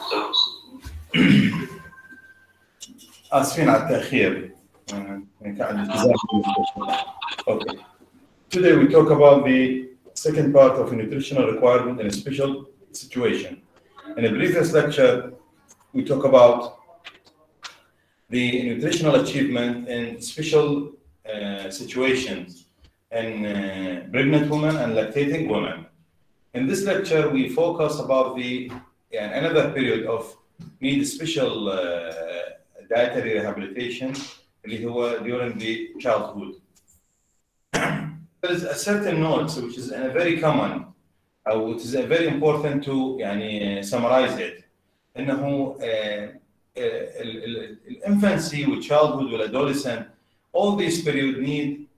آسفين على التأخير. كان التزام. Okay. Today we talk about the second part of a nutritional requirement in a special situation. In a previous lecture, we talk about the nutritional achievement in special situations in pregnant women and lactating women. In this lecture, we focus about the another period of need special dietary rehabilitation اللي هو during the childhood. There is a certain note which is a very common, which is very important to summarize it. إنه الانفانسي والchildhood والadolescent, all these periods need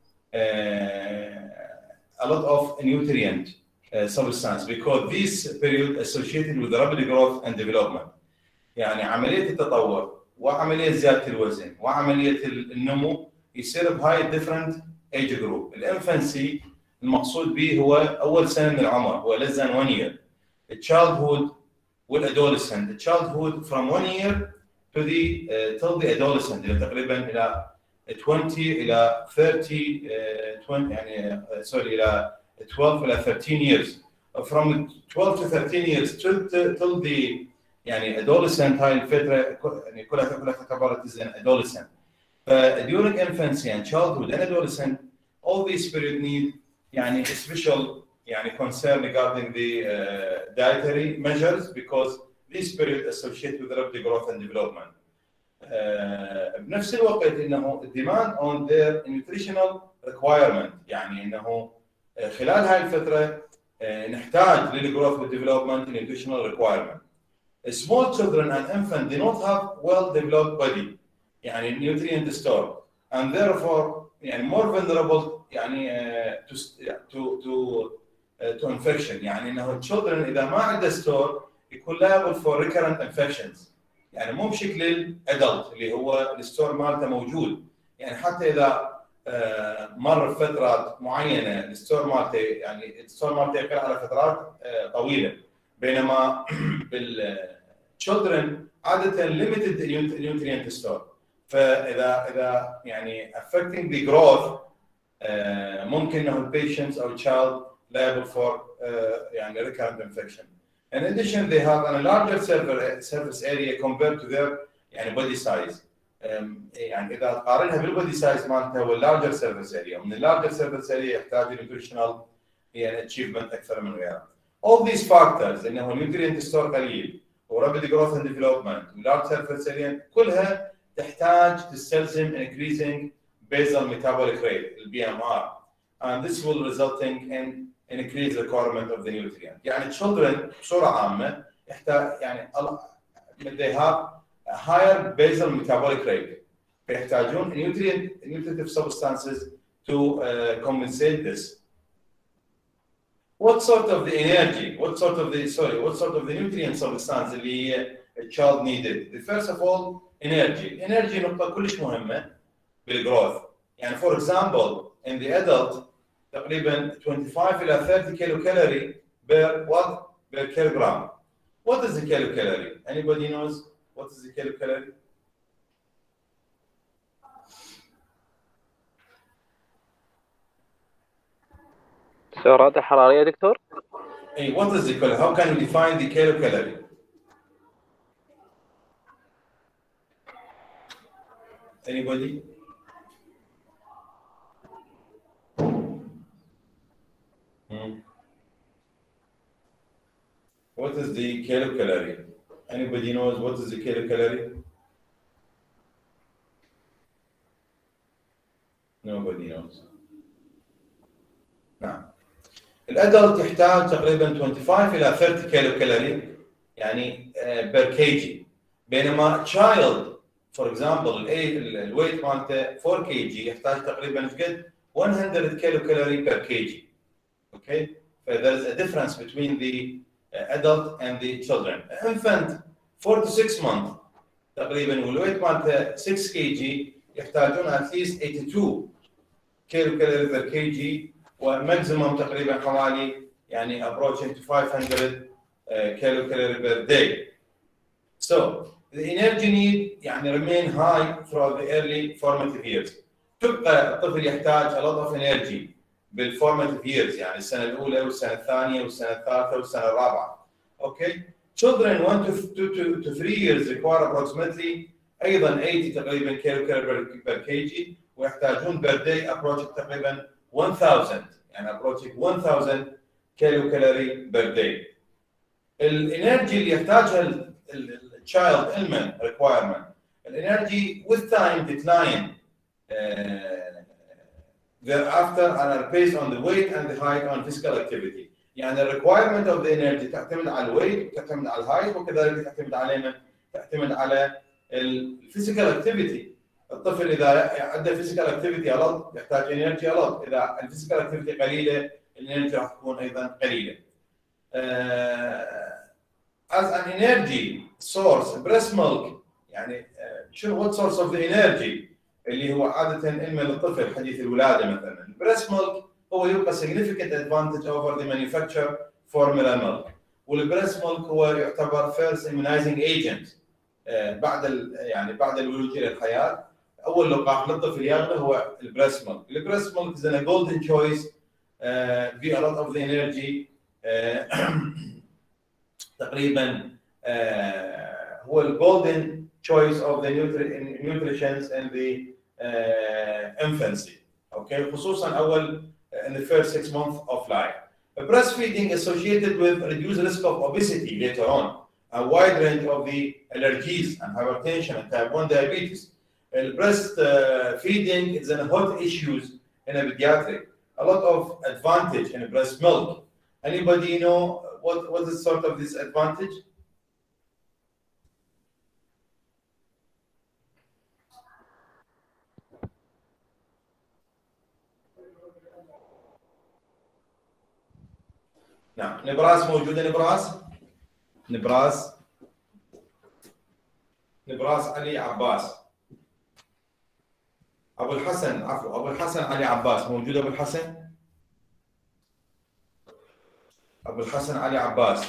a lot of nutrient substance because this period associated with rapid growth and development. يعني عملية التطور وعملية زيادة الوزن وعملية النمو يصير بهاي different age group. الانفانسي المقصود به هو أول سنة من العمر، هو less than 1 year. الchildhood والadolescent. The childhood from 1 year to the till the adolescent اللي تقريبا إلى 20 إلى 30 20 يعني sorry إلى 12 إلى 13 years. From 12 to 13 years till the adolescent هاي الفترة يعني كلها تعتبر as an adolescent. During infancy and childhood and adolescent, all these periods need special concern regarding the dietary measures because this period associated with rapid growth and development. بنفس الوقت إنه demand on their nutritional requirement، يعني إنه خلال هاي الفترة نحتاج للgrowth and development nutritional requirement. Small children and infants do not have well-developed body, nutrient store, and therefore more vulnerable to infection. إنه children إذا ما عنده store يكون liable for recurrent infections. مو بشكل الادلت اللي هو الستور مالته موجود. حتى إذا مر فترات معينة الستور مالته يقل على فترات طويلة. بينما بالchildren عادة limited nutrient store. فإذا affecting the growth ممكن إنه patient أو child liable for recurrent infection. In addition, they have a larger surface area compared to their body size. إذا تقارنها بالbody size مالته والlarger surface area. من larger surface area يحتاج nutritional achievement أكثر من غيرها. All these factors إنه nutrient store قليل rapid growth and development large surface area كلها تحتاج تستلزم increasing basal metabolic rate BMR, and this will resulting in increase requirement of the nutrient. children بصورة عامة يحتاج they have a higher basal metabolic rate فيحتاجون nutritive substances to compensate this. What sort of the energy? What sort of the nutrient substance اللي a child needed? First of all, energy. Energy نقطة كلش مهمة بالgrowth. For example, in the adult تقريبا 25 إلى 30 kilocalorie per kilogram. What is the kilocalorie? Anybody knows what is the kilocalorie? السعرات الحرارية دكتور؟ What is the kilocalorie? How can we define the kilocalorie? Anybody? What is the kilocalorie? Anybody knows what is the kilocalorie? Nobody knows. نعم. الادلت يحتاج تقريبا 25 إلى 30 kilocalorie per kg. بينما child for example الويت مالته 4 kg يحتاج تقريبا فقد 100 kilocalorie per kg. Okay? There is a difference between the adult and the children. Infant 4 to 6 months تقريبا والويت مالته 6 kg يحتاجون at least 82 kilocalorie per kg وماكسيموم تقريبا حوالي approaching to 500 kilocalorie per day. So the energy need يعني remain high throughout the early formative years. تبقى الطفل يحتاج a lot of energy بالformative years يعني السنة الأولى والسنة الثانية والسنة الثالثة والسنة الرابعة. Okay. Children 1 to 3 years require approximately أيضا 80 تقريبا كيلو كالوري per kg ويحتاجون per day approach تقريبا 1000 يعني approaching 1000 كيلو كالوري per day. الانرجي اللي يحتاجها التشايلد element requirement الانرجي with time decline thereafter and are based on the weight and the height on physical activity. يعني ال requirement of the energy تعتمد على الويت تعتمد على الهايت وكذلك تعتمد على من؟ تعتمد على الفيزيكال اكتيفيتي. الطفل اذا عنده فيزيكال اكتيفيتي الط يحتاج انرجي الط، اذا الفيزيكال اكتيفيتي قليله الانرجي راح تكون ايضا قليله. As an energy source breast milk يعني شنو what source of the energy اللي هو عاده علم للطفل حديث الولاده مثلا. البريست ميلك هو يبقى significant advantage over the manufactured formula milk. والبريست ميلك هو يعتبر first immunizing agent يعني بعد الولوج الى الحياه. اول لقاح للطفل ياخذه هو البريست ميلك. البريست ميلك is a golden choice في a lot of the energy تقريبا هو الجولدن choice of the nutritions and the infancy. Okay, خصوصا اول in the first 6 months of life. Breastfeeding associated with reduced risk of obesity later on, a wide range of the allergies and hypertension and type 1 diabetes. Breastfeeding is a hot issue in a pediatric. A lot of advantage in breast milk. Anybody know what is sort of this advantage? نعم. نبراس موجودة. نبراس علي عباس. أبو الحسن أبو الحسن علي عباس موجود. أبو الحسن علي عباس.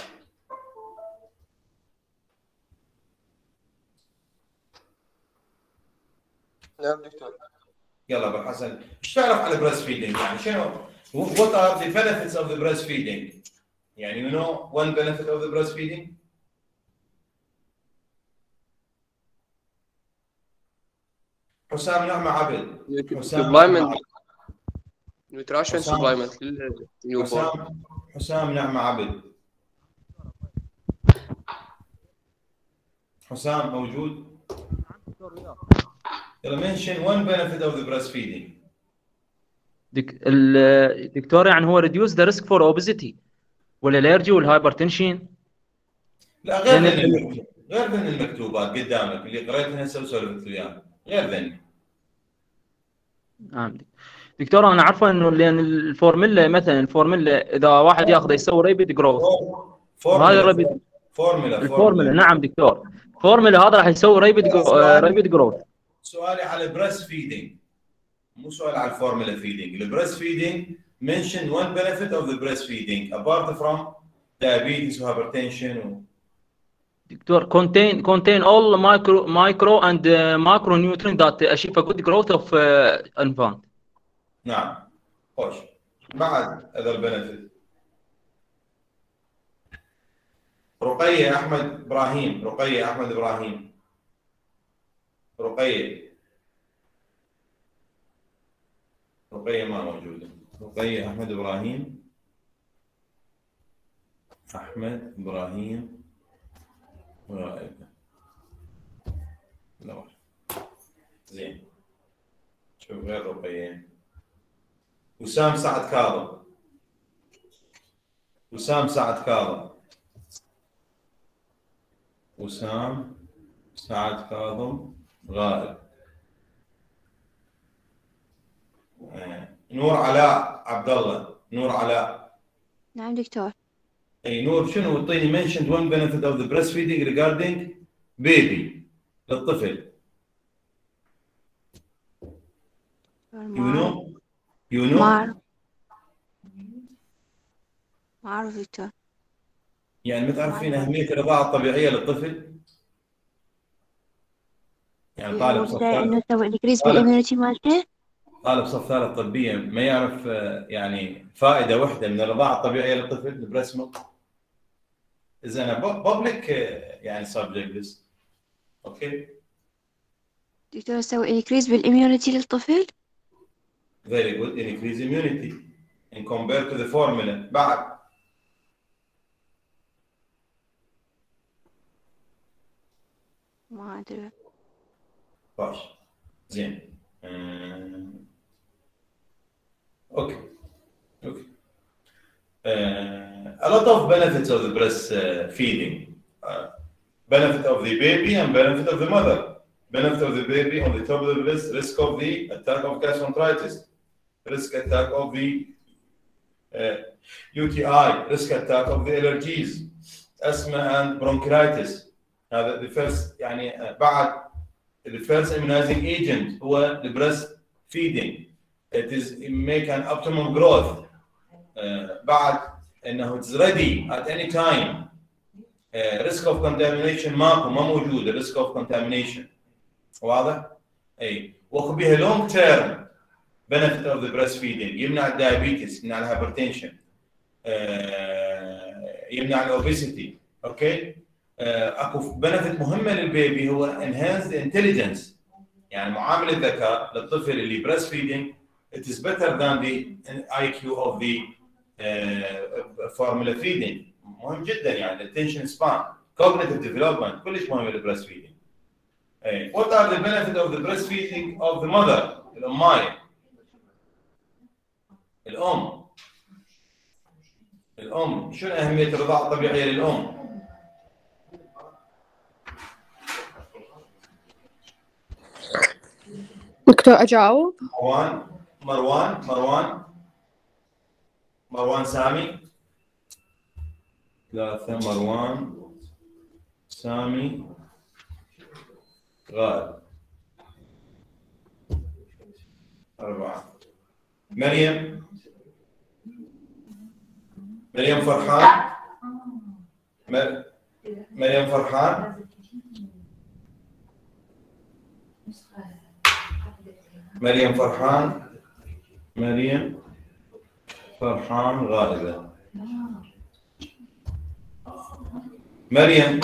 نعم دكتور. يلا أبو الحسن، إيش تعرف على breast feeding؟ يعني شنو what are the benefits of the breastfeeding؟ يعني you know one benefit of the breastfeeding؟ حسام نعمة عبد. supplement nutrition supplement حسام نعمة عبد. حسام موجود؟ يلا mention one benefit of the breastfeeding. الدكتور يعني هو reduce the risk for obesity والالرجي والهايبرتنشن. لا غير ذن المكتوب، غير ذن المكتوبات قدامك اللي قريتها هسه وسولفت وياك، غير ذن. نعم دكتور انا عارفه انه لان الفورمولا مثلا الفورمولا اذا واحد ياخذه يسوي ريبيد جروث. فورمولا نعم دكتور. فورمولا هذا راح يسوي ريبيد جروث. سؤالي على بريست فيدنج مو سؤال على الفورمولا فيدنج. البريست فيدنج mention one benefit of the breastfeeding apart from diabetes hypertension دكتور contain all micro and macronutrients that achieve a good growth of infant. نعم. خوش. بعد هذا البنفيت. رقية أحمد إبراهيم. رقية ما موجودة. رقية أحمد إبراهيم. لا زين. شوف غير رقية. وسام سعد كاظم غائب. نور علاء عبد الله. نعم دكتور. اي نور شنو اعطيني mentioned one benefit of the breastfeeding regarding baby للطفل. you know ما أعرف دكتور. يعني ما تعرفين أهمية الرضاعة الطبيعية للطفل؟ يعني طالب صف انه ثالث، تسوي انكريز بالاميونيتي مالته. طالب صف ثالث طبيه ما يعرف يعني فائده واحده من الرضاعه الطبيعيه للطفل البريست ميلك. اذا بابليك يعني سبجكت. اوكي. دكتور تسوي انكريز بالاميونيتي للطفل. Very good. Increase immunity in compared to the formula. بعد ما ادري. باش زين. اوكي. اوكي. A lot of benefits of the breast feeding. Benefit of the baby and benefit of the mother. Benefit of the baby on the top of the list: risk of the attack of gastroenteritis, risk attack of the UTI, risk attack of the allergies, asthma and bronchitis. هذا the first يعني بعد the first immunizing agent هو the breast feeding. It is make an optimal growth. بعد انه it's ready at any time. risk of contamination ماكو، ما موجود risk of contamination. واضح؟ اي واخذ بها long term benefit of the breastfeeding. يمنع الدايابيتس، يمنع الهايبرتنشن، يمنع الاوبيسيتي. اوكي. اكو بنفيت مهمه للبيبي هو enhanced intelligence، يعني معامله الذكاء للطفل اللي بريست فيدنج it is better than the IQ of the formula feeding. مهم جدا يعني attention span cognitive development كلش مهم للبريست فيدنج. What are the benefits of the breastfeeding of the mother؟ الأماية. الأم شنو أهمية الرضاعة الطبيعية للأم؟ دكتور أجاوب؟ مروان سامي. ثلاثة. مروان سامي غائب. 4. مريم فرحان. مريم فرحان. مريم فرحان غائبة. مريم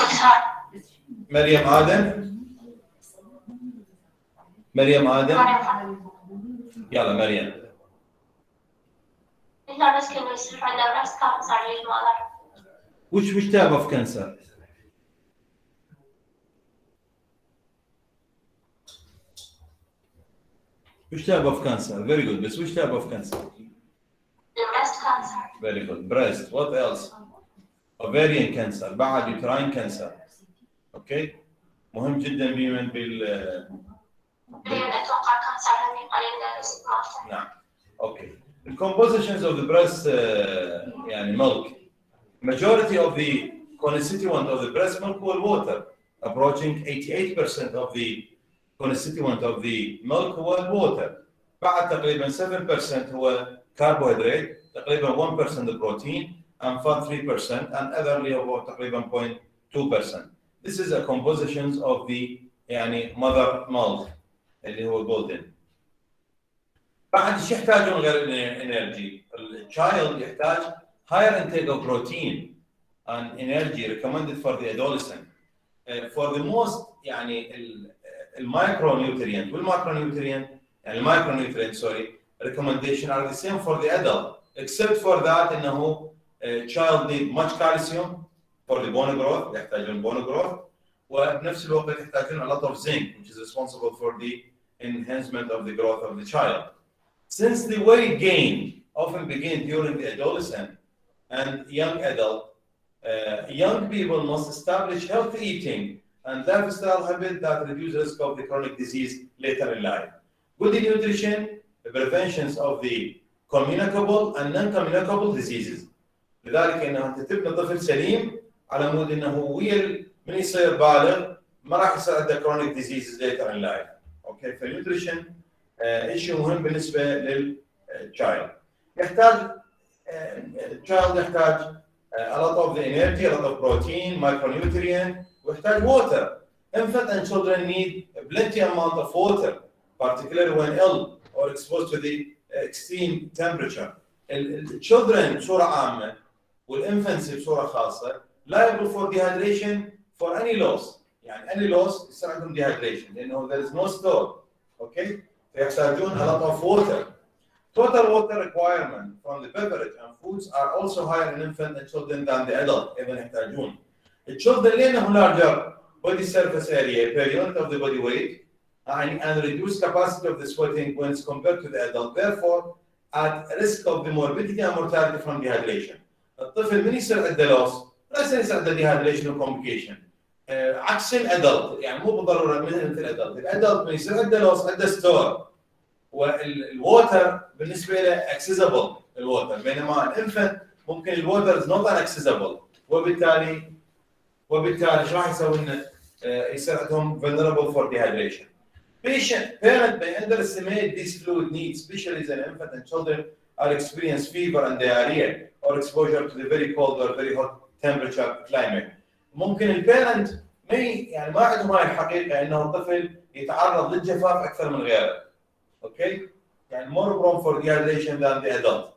آدم. يلا مريم. Which type of cancer? Which type of cancer? Very good. But which type of cancer? Breast cancer. Very good. Breast. What else? Ovarian cancer. بعد uterine cancer. Okay. مهم جدا بمن أتوقع كانسر هني قليل. نعم. Okay. The compositions of the breast يعني milk. Majority of the constituent of the breast milk will water. Approaching 88% of the constituent of the milk will water. بعد تقريبا 7% هو carbohydrate. تقريبا 1% protein and fat 3% and other اللي هو تقريبا 0.2%. This is a compositions of the يعني mother milk اللي هو golden. بعد شو يحتاجون غير الانرجي؟ الchild يحتاج higher intake of protein and energy recommended for the adolescent. For the most يعني المايكرونيوترينت والماكرونيوترينت يعني المايكرونيوترينت recommendation are the same for the adult except for that انه child need much calcium for the bone growth. يحتاجون bone growth وبنفس الوقت يحتاجون a lot of zinc which is responsible for the enhancement of the growth of the child. Since the weight gain often begin during the adolescent and young adult, young people must establish healthy eating and lifestyle habits that reduce risk of the chronic disease later in life. Good nutrition, the preventions of the communicable and non-communicable diseases. لذلك انه انت تبني طفل سليم على مود انه ويا من يصير بالغ ما راح يصير عنده chronic diseases later in life. اوكي فالنيوتريشن شيء مهم بالنسبه للchild. يحتاج الchild يحتاج a lot of the energy, a lot of protein, micronutrient, ويحتاج water. Infant and children need plenty amount of water, particularly when ill or exposed to the extreme temperature. Children بصورة عامة والinfancy بصورة خاصة liable for dehydration for any loss. يعني any loss يصير عندهم dehydration لأنه there is no store. Okay? فيحتاجون a lot of water. Total water requirement from the beverage and foods are also higher in infant and children than the adult. إذا يحتاجون. The children لأنه larger body surface area per unit of the body weight and reduced capacity of the sweating when it's compared to the adult. Therefore, at risk of the morbidity and mortality from dehydration. الطفل من يصير عنده loss لا يصير عنده dehydration و complication. عكس الادلت يعني مو بالضروره مثل الادلت من يصير عنده loss عنده ستور والووتر بالنسبه له accessible الووتر بينما الانفنت ممكن الووتر is not accessible وبالتالي ايش راح يسوي لنا؟ يصير عندهم vulnerable for dehydration. Parents may underestimate these fluid needs, especially as an infant and children are experience fever and diarrhea or exposure to the very cold or very hot temperature climate. ممكن البيرنت ما عندهم هاي الحقيقه انه الطفل يتعرض للجفاف اكثر من غيره. اوكي؟ يعني more prone for dehydration than the adult.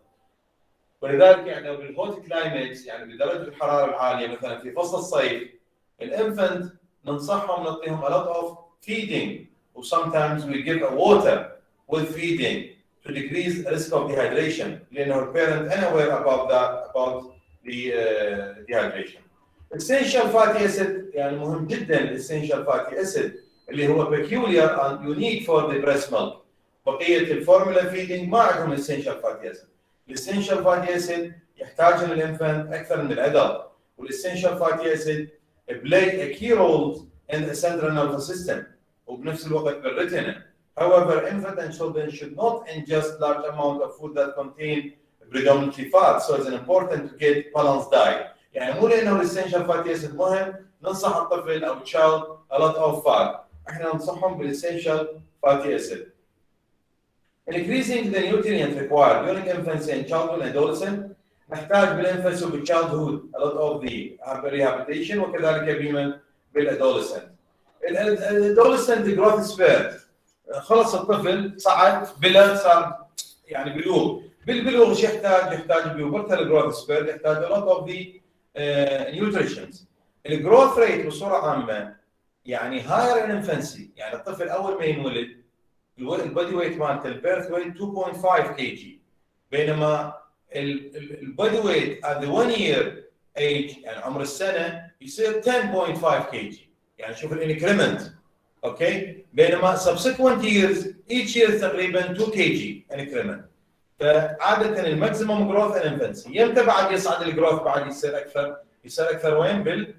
ولذلك يعني بالهوت كلايميتس يعني بدرجه الحراره العاليه مثلا في فصل الصيف الانفنت ننصحهم نعطيهم a lot of feeding. Sometimes we give water with feeding to decrease the risk of dehydration. لأنه parent unaware about the dehydration. Essential fatty acid يعني مهم جدا essential fatty acid اللي هو peculiar and unique for the breast milk. بقية الفورمولا feeding ما عندهم essential fatty acid. Essential fatty acid يحتاج للإنفانت أكثر من الأدلت. والessential fatty acid play a key role in the central nervous system. وبنفس الوقت بالريتنا. However, infant and children should not ingest large amount of food that contain predominantly fat. So it's important to get balanced diet. يعني مو لأنه الاسينشال فاتي اسيد مهم ننصح الطفل أو child a lot of fat. احنا ننصحهم بالاسينشال فاتي اسيد. Increasing the nutrient required during infancy and childhood and adolescent نحتاج بالانفانسي وبالchildhood a lot of the rehabilitation وكذلك بما بالادolescent. الادولسنت جروث سبيرت خلص الطفل صعد بلغ صار يعني بلوغ بالبلوغ ايش يحتاج بيوبرتال جروث سبيرت يحتاج a lot of the nutritions. الجروث ريت بصوره عامه يعني هاير ان انفانسي يعني الطفل اول ما ينولد البودي ويت مالته البيرث ويت 2.5 كي جي بينما البودي ويت at the 1 year age يعني عمر السنه يصير 10.5 كي جي. يعني شوف الانكريمنت اوكي بينما subsequent years each year تقريبا 2 كي جي انكريمنت. فعاده الماكسيموم جروث ان انفانسي يمتى بعد يصعد الجروث بعد يصير اكثر وين بال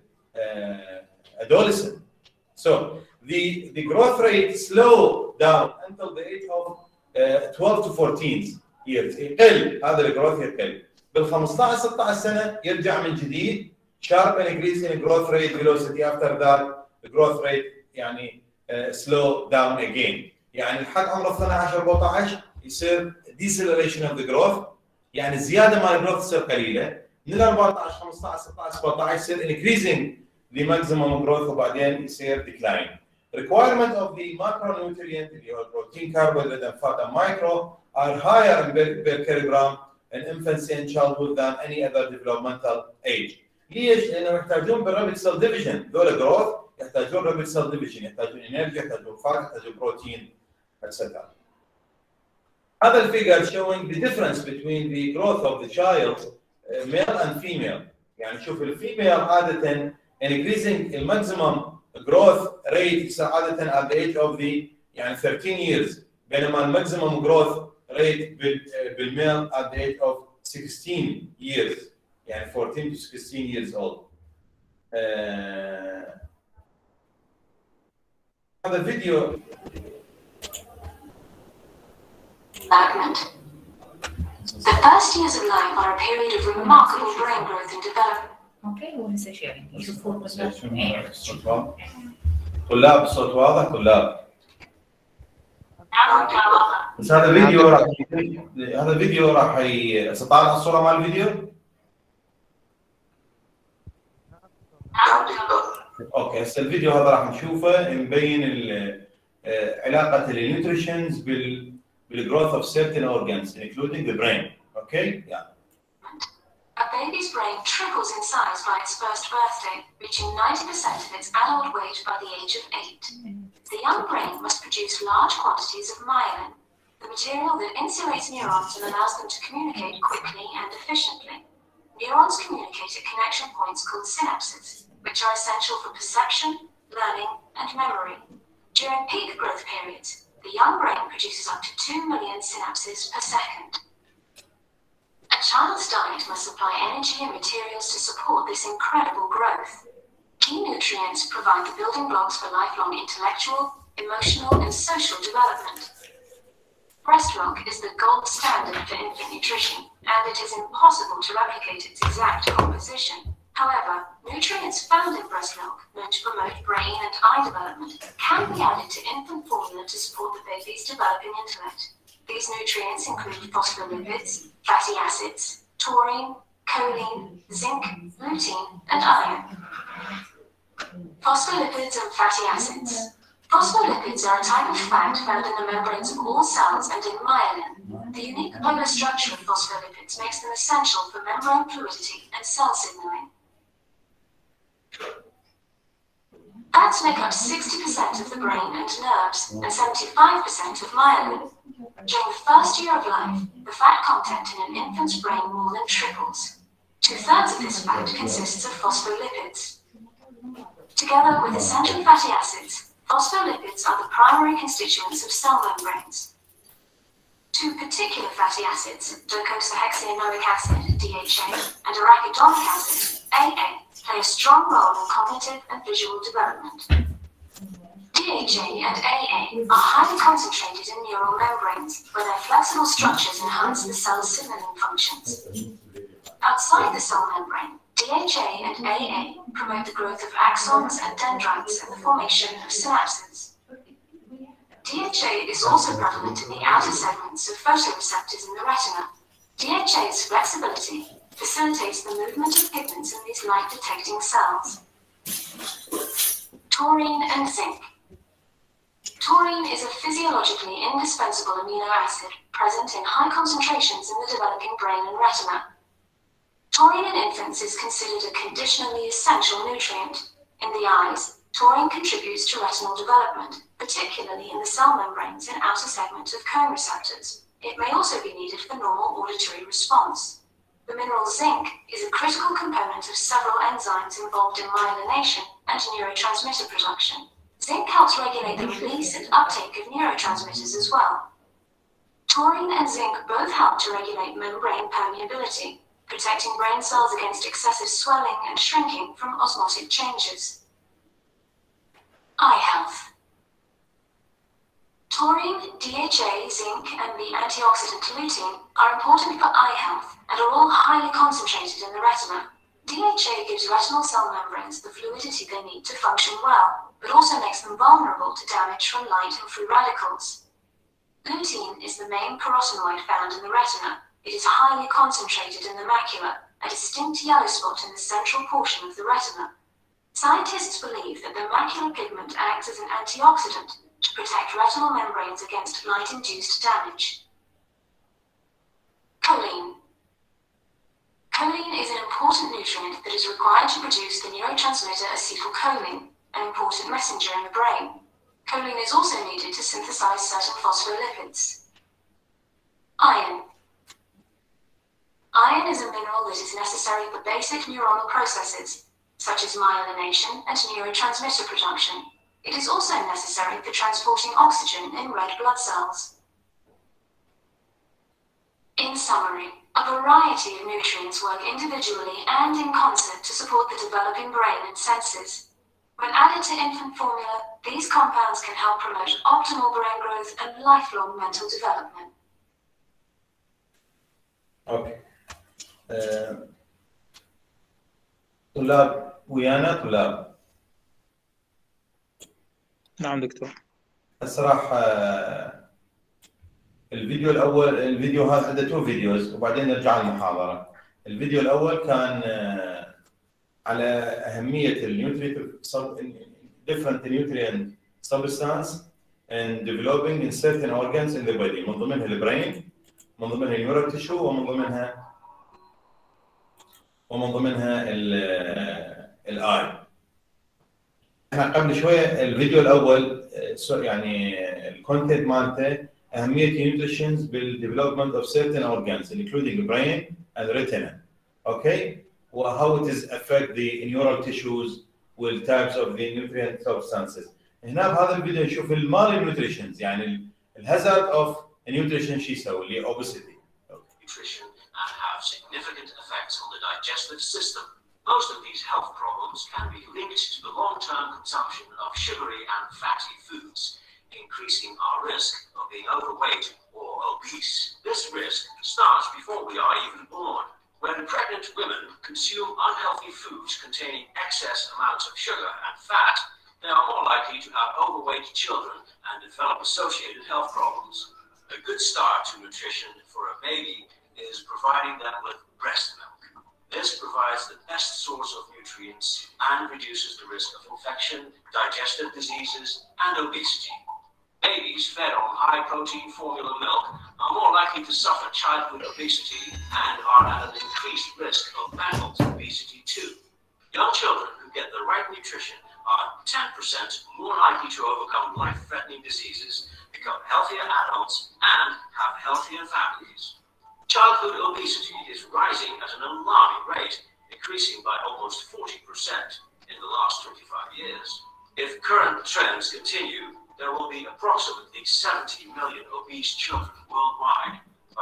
adolescent. So the growth rate slow down until the age of 12 to 14 years يقل هذا الجروث يقل بال 15 16 سنه يرجع من جديد sharp increase in growth rate velocity after that the growth rate يعني slow down again. يعني لحد عمر 12 14 يصير deceleration of the growth يعني الزياده مال الجروث تصير قليله من 14 15 16 17 يصير increasing the maximum growth وبعدين يصير decline. Requirement of the macronutrient اللي هو protein, carbohydrate and fat and micro are higher per kilogram in infancy and childhood than any other developmental age. ليش؟ لأنه يحتاجون بالرابيد سيل ديفيجن، ذول جروث يحتاجون رابيد سيل ديفيجن، يحتاجون انرجي، يحتاجون فات، يحتاجون بروتين، etc. هذا الفيجر showing the difference between the growth of the child male and female. يعني شوف الفيميل عادة increasing الماكسيمم growth rate يصير عادة at the age of the يعني 13 years بينما الماكسيمم growth rate بالميل at the age of 16 years. يعني 14 to 16 years old. هذا فيديو Enlightenment. The first years of life are a period of remarkable brain growth and development. Okay, what is the sharing? You focus on طلاب الصوت واضح طلاب. بس هذا فيديو راح استطلع الصورة مال الفيديو؟ اوكي هسه الفيديو هذا راح نشوفه مبين علاقه النيوتريشنز بالgrowth of certain organs including the brain. Okay? Yeah. A baby's brain triples in size by its first birthday, reaching 90% of its adult weight by the age of 8. The young brain must produce large quantities of myelin, the material that insulates neurons and allows them to communicate quickly and efficiently. Neurons communicate at connection points called synapses, which are essential for perception, learning, and memory. During peak growth periods, the young brain produces up to 2 million synapses per second. A child's diet must supply energy and materials to support this incredible growth. Key nutrients provide the building blocks for lifelong intellectual, emotional, and social development. Breast milk is the gold standard for infant nutrition, and it is impossible to replicate its exact composition. However, nutrients found in breast milk, known to promote brain and eye development, can be added to infant formula to support the baby's developing intellect. These nutrients include phospholipids, fatty acids, taurine, choline, zinc, lutein, and iron. Phospholipids and fatty acids. Phospholipids are a type of fat found in the membranes of all cells and in myelin. The unique polar structure of phospholipids makes them essential for membrane fluidity and cell signaling. Fats make up 60% of the brain and nerves, and 75% of myelin. During the first year of life, the fat content in an infant's brain more than triples. 2/3 of this fat consists of phospholipids. Together with essential fatty acids, phospholipids are the primary constituents of cell membranes. 2 particular fatty acids, docosahexaenoic acid, DHA, and arachidonic acid, AA, play a strong role in cognitive and visual development. DHA and AA are highly concentrated in neural membranes, where their flexible structures enhance the cell's signaling functions. Outside the cell membrane, DHA and AA promote the growth of axons and dendrites and the formation of synapses. DHA is also prevalent in the outer segments of photoreceptors in the retina. DHA's flexibility facilitates the movement of pigments in these light-detecting cells. Taurine and zinc. Taurine is a physiologically indispensable amino acid present in high concentrations in the developing brain and retina. Taurine in infants is considered a conditionally essential nutrient. In the eyes, taurine contributes to retinal development, particularly in the cell membranes and outer segment of cone receptors. It may also be needed for normal auditory response. The mineral zinc is a critical component of several enzymes involved in myelination and neurotransmitter production. Zinc helps regulate the release and uptake of neurotransmitters as well. Taurine and zinc both help to regulate membrane permeability, protecting brain cells against excessive swelling and shrinking from osmotic changes. Eye health. Taurine, DHA, zinc, and the antioxidant lutein are important for eye health and are all highly concentrated in the retina. DHA gives retinal cell membranes the fluidity they need to function well, but also makes them vulnerable to damage from light and free radicals. Lutein is the main carotenoid found in the retina. It is highly concentrated in the macula, a distinct yellow spot in the central portion of the retina. Scientists believe that the macular pigment acts as an antioxidant to protect retinal membranes against light-induced damage. Choline. Choline is an important nutrient that is required to produce the neurotransmitter acetylcholine, an important messenger in the brain. Choline is also needed to synthesize certain phospholipids. Iron. Iron is a mineral that is necessary for basic neuronal processes, such as myelination and neurotransmitter production. It is also necessary for transporting oxygen in red blood cells. In summary, a variety of nutrients work individually and in concert to support the developing brain and senses. When added to infant formula, these compounds can help promote optimal brain growth and lifelong mental development. اوكي. طلاب ويانا طلاب. نعم دكتور. الصراحة الفيديو الأول، الفيديو هذا عنده 2 فيديوز وبعدين نرجع للمحاضرة. الفيديو الأول كان على أهمية النيوترينت different nutrient substance and developing in certain organs in the body. من ضمنها البرين، من ضمنها النيورال تيشو، ومن ضمنها الاي. احنا قبل شويه الفيديو الاول يعني الكونتنت مالته اهميه nutrition بالdevelopment of certain organs including brain and retina. Okay, how it is affect the neural tissues with types of the nutrient substances. هنا بهذا الفيديو نشوف المال nutrition يعني الهازارد اوف nutrition شو يسوي اللي obesity. Nutrition and have significant effects on the digestive system. Most of these health problems can be linked to the long-term consumption of sugary and fatty foods, increasing our risk of being overweight or obese. This risk starts before we are even born. When pregnant women consume unhealthy foods containing excess amounts of sugar and fat, they are more likely to have overweight children and develop associated health problems. A good start to nutrition for a baby is providing them with breast milk. This provides the best source of nutrients and reduces the risk of infection, digestive diseases, and obesity. Babies fed on high-protein formula milk are more likely to suffer childhood obesity and are at an increased risk of adult obesity too. Young children who get the right nutrition are 10% more likely to overcome life-threatening diseases, become healthier adults, and have healthier families. Childhood obesity is rising at an alarming rate, increasing by almost 40% in the last 25 years. If current trends continue, there will be approximately 70 million obese children worldwide by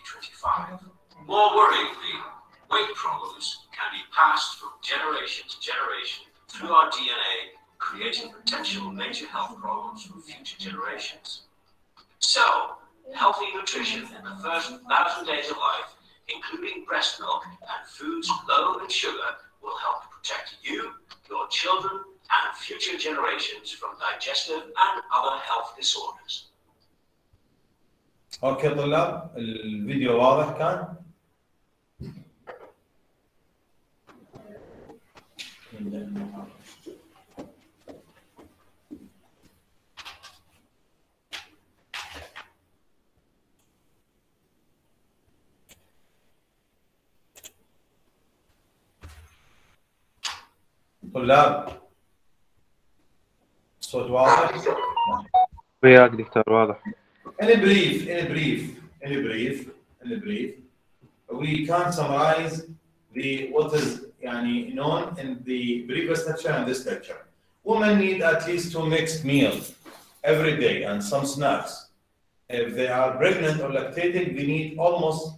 2025. More worryingly, weight problems can be passed from generation to generation through our DNA, creating potential major health problems for future generations. So, healthy nutrition in the first 1,000 days of life, including breast milk and foods low in sugar, will help protect you, your children, and future generations from digestive and other health disorders. اوكي طلاب الفيديو واضح كان؟ طلاب الصوت واضح؟ وياك دكتور واضح. In a brief, we can summarize what is يعني known in the previous lecture and this lecture. Women need at least 2 mixed meals every day and some snacks. If they are pregnant or lactating, they need almost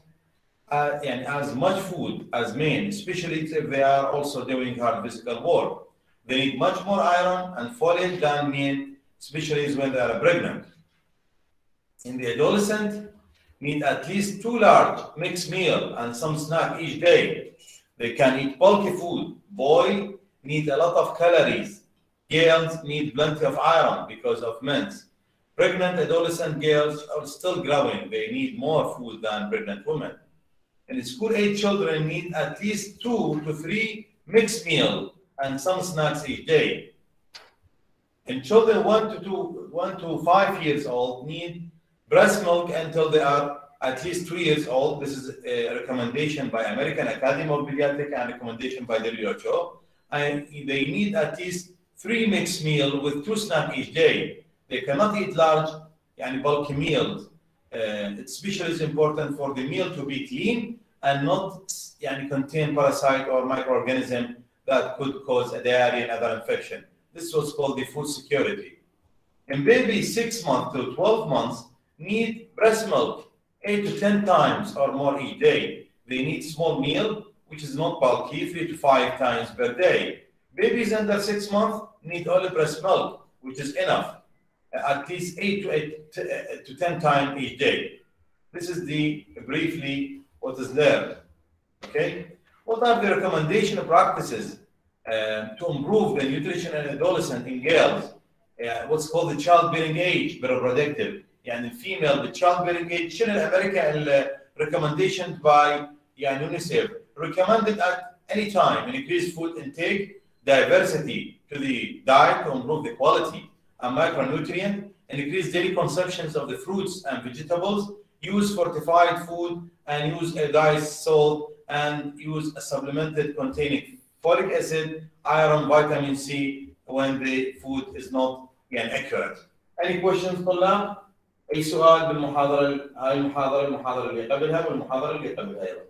as much food as men, especially if they are also doing hard physical work. They need much more iron and folate than men, especially when they are pregnant. In the adolescent, need at least 2 large mixed meal and some snack each day. They can eat bulky food. Boys need a lot of calories. Girls need plenty of iron because of men's. Pregnant adolescent girls are still growing. They need more food than pregnant women. And school-age children need at least 2 to 3 mixed meals and some snacks each day. And children 1 to 5 years old need breast milk until they are at least 2 years old. This is a recommendation by American Academy of Pediatrics and recommendation by WHO. And they need at least 3 mixed meals with 2 snacks each day. They cannot eat large, bulky meals. It's especially important for the meal to be clean and not contain parasite or microorganism that could cause a diarrhea and other infection. This was called the food security. And babies 6 months to 12 months need breast milk 8 to 10 times or more each day. They need small meal, which is not bulky, 3 to 5 times per day. Babies under 6 months need only breast milk, which is enough, at least 8 to 10 times each day. This is briefly what is there. Okay, what are the recommendation practices to improve the nutrition in adolescent in girls? What's called the childbearing age, reproductive. Female, the childbearing age. شنو الأمريكا recommendation by UNICEF recommended at any time increase food intake, diversity to the diet to improve the quality, and micronutrient, increase daily consumptions of the fruits and vegetables, use fortified food, and use iodized salt, and use a supplemented containing folic acid, iron, vitamin C when the food is not accurate. Any questions طلاب؟ أي سؤال بالمحاضرة هاي المحاضرة اللي قبلها والمحاضرة اللي قبلها أيضا.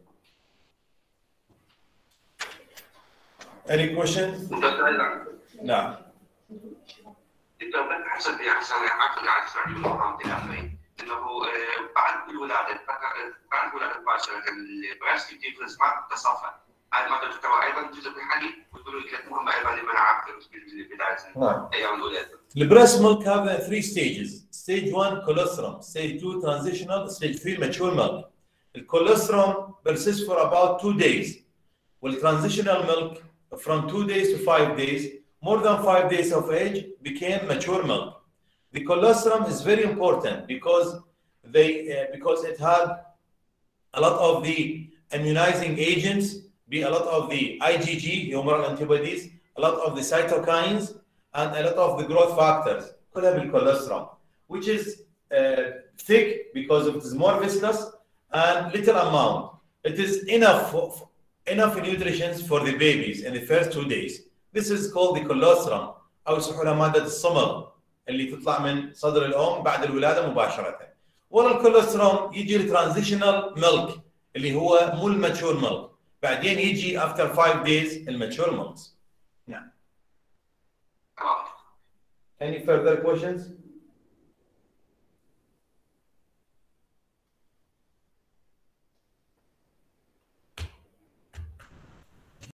Any questions؟ نعم. دكتور بس حسب يعني عقد على السعودية والمقام الآخرين إنه بعد الولادة مباشرة البريست ديفرنس ما تتصفى. هذه المادة تعتبر أيضا جزء من الحليب ويقولوا لك مهمة أيضا لمنع بداية أيام الولادة. The breast milk have 3 stages. Stage 1 colostrum, stage 2 transitional, stage 3 mature milk. The colostrum persists for about 2 days. Well, transitional milk from 2 days to 5 days, more than 5 days of age, became mature milk. The colostrum is very important because it had a lot of the immunizing agents, a lot of the IgG, humoral antibodies, a lot of the cytokines, and a lot of the growth factors, colostrum, which is thick because it is more viscous and little amount. It is enough nutrition for the babies in the first 2 days. This is called the colostrum أو يصحوا مادة الصمغ اللي تطلع من صدر الأم بعد الولادة مباشرة. ورا الكولوستروم يجي الترانزيشنال ميلك اللي هو مو الماتشور ميلك. بعدين يجي after 5 days الماتشور ميلكس. نعم. Any further questions?